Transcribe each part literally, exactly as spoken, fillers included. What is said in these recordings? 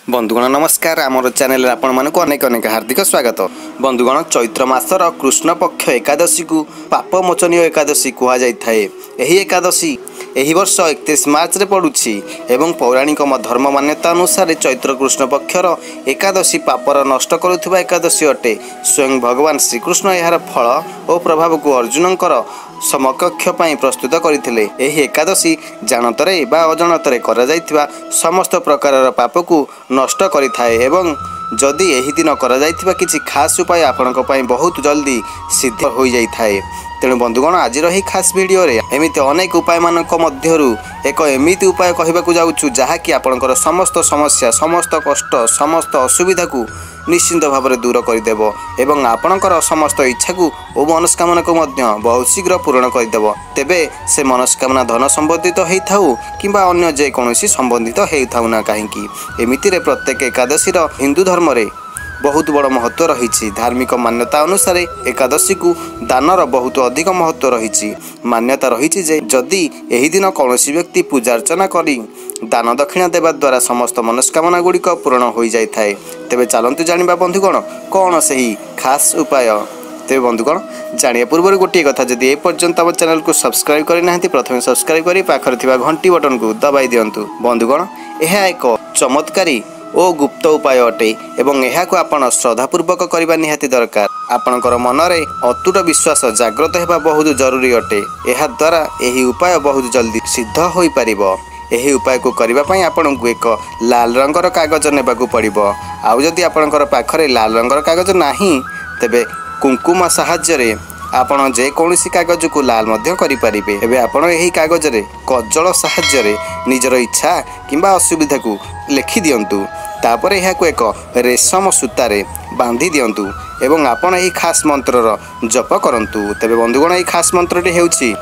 बंधुगण नमस्कार आमर चैनल आपण मानक अनेक अनेक हार्दिक स्वागत। बंधुगण चैत्र मासर कृष्ण पक्ष एकादशी को पाप मोचनीय एकादशी कह जाए। यही एकादशी एही वर्ष इकतीस मार्च रे पड़ुछि एवं पौराणिक धर्म मान्यता अनुसार चैत्र कृष्ण पक्षर एकादशी पापर नष्ट करुवा एकादशी अटे। स्वयं भगवान श्रीकृष्ण यार फल और प्रभाव को अर्जुनकर समकक्ष पाई प्रस्तुत करथिले। एही एकादशी जानतरे बा अजानतरे करा जायथिबा समस्त प्रकार पाप को नष्ट करिथाए एवं जदि एही दिन करा जायथिबा किछि खास उपाय आपनक पई बहुत जल्दी सिद्ध हो जाय थाए। तेणु बंधुगण आज ही खास वीडियो रे एमिति अनेक उपाय मानक मध्यरु एक एमिति उपाय कहबाकू जाउछु जहाँकि आपनकर समस्त समस्या समस्त कष्ट समस्त असुविधा को निश्चिंत भाव में दूर करदेव एवं आपणकर समस्त इच्छा को और मनस्कामना को मध्य बहुत शीघ्र पूरण करदेव। तेबे से मनस्कामना धन संबंधित होता किंबा अन्य जेकोसी संबंधित होता ना कहीं एमिति प्रत्येक एकादशी हिंदू धर्म रे बहुत बड़ महत्व रही। धार्मिक मान्यता अनुसार एकादशी को दानर बहुत अधिक महत्व रही। मान्यता रही जदि एही दिन कौन व्यक्ति पूजा अर्चना करी दान दक्षिणा देवा द्वारा समस्त मनस्कामना गुड़िक पूरण हो जाए। तेबे चलतु जानिबा बंधुगण कौन सही खास उपाय। तेबे बंधुगण जानिया पूर्व गोटे कथा जदि ए पर्यंत आम चैनल को सब्सक्राइब करना प्रथम सब्सक्राइब करी पाखर थिबा घंटी बटन को दबाई दियंतु। बंधुगण यह एक चमत्कारी ओ गुप्त उपाय अटे एवं यह को आपण श्रद्धापूर्वक करबा निहाती दरकार। आपणकर मनरे अतुट विश्वास जागृत हेबा बहुत जरूरी अटे। यह द्वारा यही उपाय बहुत जल्दी सिद्ध हो पारिबो। यही उपाय को करबा पई आपण को एक लाल रंगर कागज नेबाकू पड़िबो। आउ जदि आपणकर पाखरे लाल रंगर कागज नाही तेबे कुंकुम सहाय्य रे आपण जे कौनसी कागज को लाल मध्य करि परिबे। एबे आपण एही कागज रे कज्जल सहाय्य रे निजर इच्छा किंबा असुविधा को लिखि दियंतु। तापर यह को एक रेशम सूतारे बांधी दियंतु एवं आपण एही खास मंत्रर जप करंतु। तेबे बंधुगण एही खास मंत्रटी हेउछि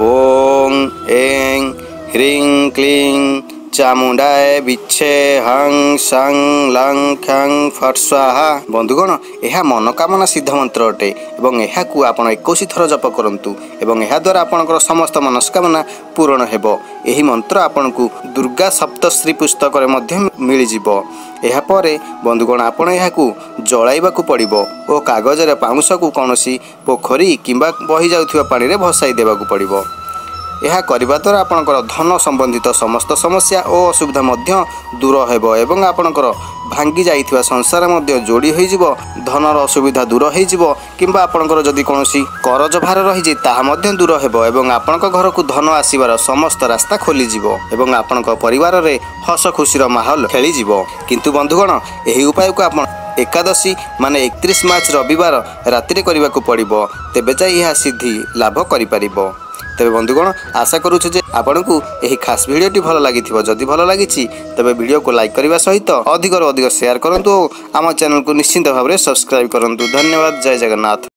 ओम ऐं ह्रीं क्लीं चामुंडाय बिच्छे हं सं लं खं फट स्वाहा। बंधुगण यह मनोकामना सिद्ध मंत्र अटे एवं यह को आपण इक्कीस थर जप करंतु एवं यह द्वारा आपनकर समस्त मनस्कामना पूर्ण हेबो। यही मंत्र आपण को दुर्गा सप्तश्री पुस्तक रे मध्य मिल जिवो। यह परे बंधुगण आपण यह को जळाइबा को पड़िबो ओ कागज रे पाउंस को कोनोसी पोखरी किंबा बही जाउथिबा पानी रे भसाई देबा को पड़िबो। यह करबा द्वारा आपनकर धन संबंधित समस्त समस्या और असुविधा मध्य दूर हेबो एवं आपनकर भांगी जाइथिबा संसार मध्य जोड़ी होई जिवो। धनर असुविधा दूर होई जिवो किंबा आपनकर जदि कोनोसी करज भार रही जे ताहा मध्य दूर हेबो एवं आपनक घर को धन आसीबार समस्त रास्ता खोली जिवो एवं आपनक परिवार रे हस खुशीर माहौल खेली जिवो। किंतु बंधुगण एही उपाय को आपण एकादशी माने इकतीस मार्च रविवार राति करने को पड़िबो। तेबे जाई यह सिद्धि लाभ करि परिबो। तेबे बंधुगण आशा करूछु जे आपन को एही खास वीडियोटी भल लागिथिबो। जदि भल लागिछि तबे वीडियो को लाइक करबा सहित अधिक अधिक शेयर करंतु। आम चैनल को निश्चिंत भाव में सब्सक्राइब करंतु। धन्यवाद। जय जगन्नाथ।